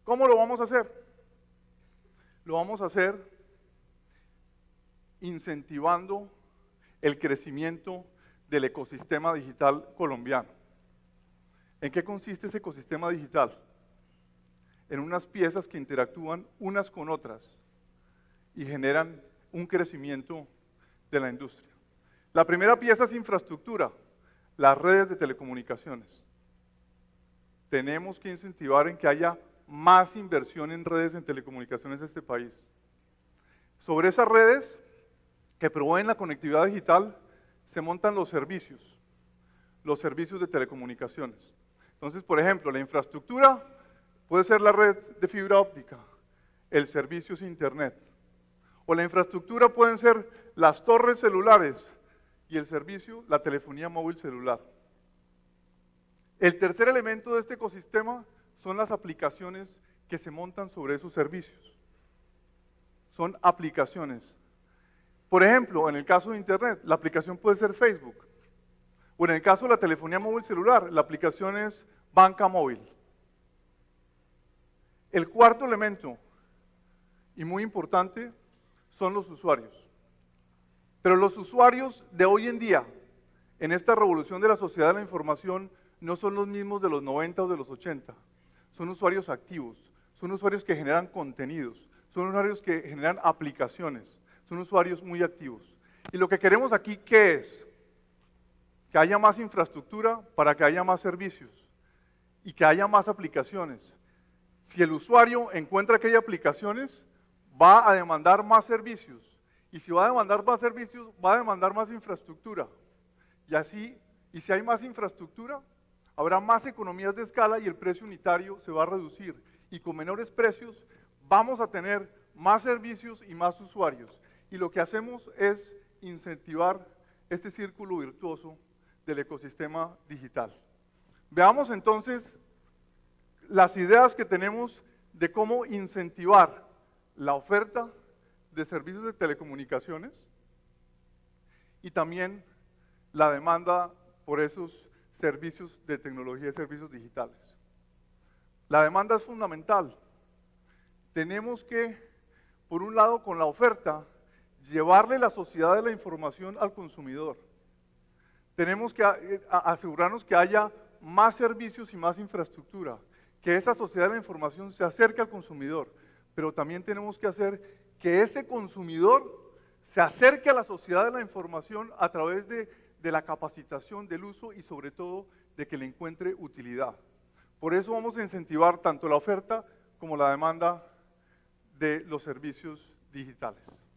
¿Cómo lo vamos a hacer? Lo vamos a hacer incentivando el crecimiento del ecosistema digital colombiano. ¿En qué consiste ese ecosistema digital? En unas piezas que interactúan unas con otras y generan un crecimiento de la industria. La primera pieza es infraestructura, las redes de telecomunicaciones. Tenemos que incentivar en que haya más inversión en redes en telecomunicaciones de este país. Sobre esas redes que proveen la conectividad digital se montan los servicios de telecomunicaciones. Entonces, por ejemplo, la infraestructura puede ser la red de fibra óptica, el servicio es Internet. O la infraestructura pueden ser las torres celulares y el servicio, la telefonía móvil celular. El tercer elemento de este ecosistema son las aplicaciones que se montan sobre esos servicios. Son aplicaciones. Por ejemplo, en el caso de Internet, la aplicación puede ser Facebook. O en el caso de la telefonía móvil celular, la aplicación es Banca Móvil. El cuarto elemento, y muy importante, son los usuarios. Pero los usuarios de hoy en día, en esta revolución de la sociedad de la información, no son los mismos de los 90 o de los 80. Son usuarios activos, son usuarios que generan contenidos, son usuarios que generan aplicaciones, son usuarios muy activos. Y lo que queremos aquí, ¿qué es? Que haya más infraestructura para que haya más servicios y que haya más aplicaciones. Si el usuario encuentra que hay aplicaciones, va a demandar más servicios. Y si va a demandar más servicios, va a demandar más infraestructura. Y si hay más infraestructura, habrá más economías de escala y el precio unitario se va a reducir. Y con menores precios vamos a tener más servicios y más usuarios. Y lo que hacemos es incentivar este círculo virtuoso del ecosistema digital. Veamos entonces las ideas que tenemos de cómo incentivar la oferta de servicios de telecomunicaciones y también la demanda por esos servicios de tecnología y servicios digitales. La demanda es fundamental. Tenemos que, por un lado, con la oferta, llevarle la sociedad de la información al consumidor. Tenemos que asegurarnos que haya más servicios y más infraestructura, que esa sociedad de la información se acerque al consumidor, pero también tenemos que hacer que ese consumidor se acerque a la sociedad de la información a través de la capacitación, del uso y sobre todo de que le encuentre utilidad. Por eso vamos a incentivar tanto la oferta como la demanda de los servicios digitales.